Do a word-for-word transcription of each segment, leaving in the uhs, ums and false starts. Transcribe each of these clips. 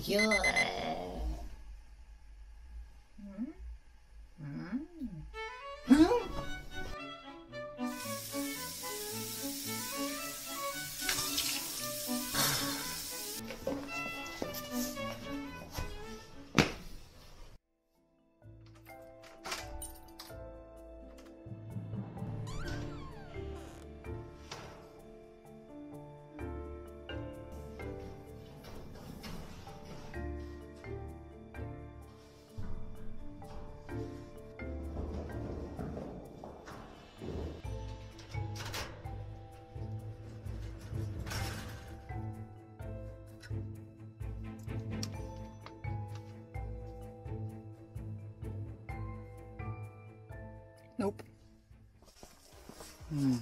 idiot. Nope. Hmm.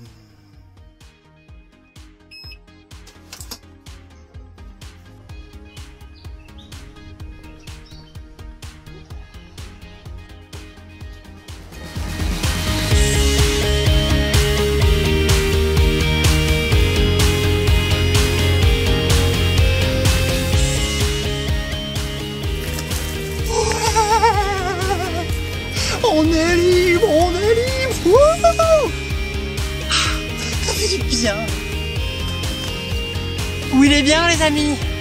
On est libre, on est libre. Wouhou, ah, ça fait du bien. Où il est bien, les amis?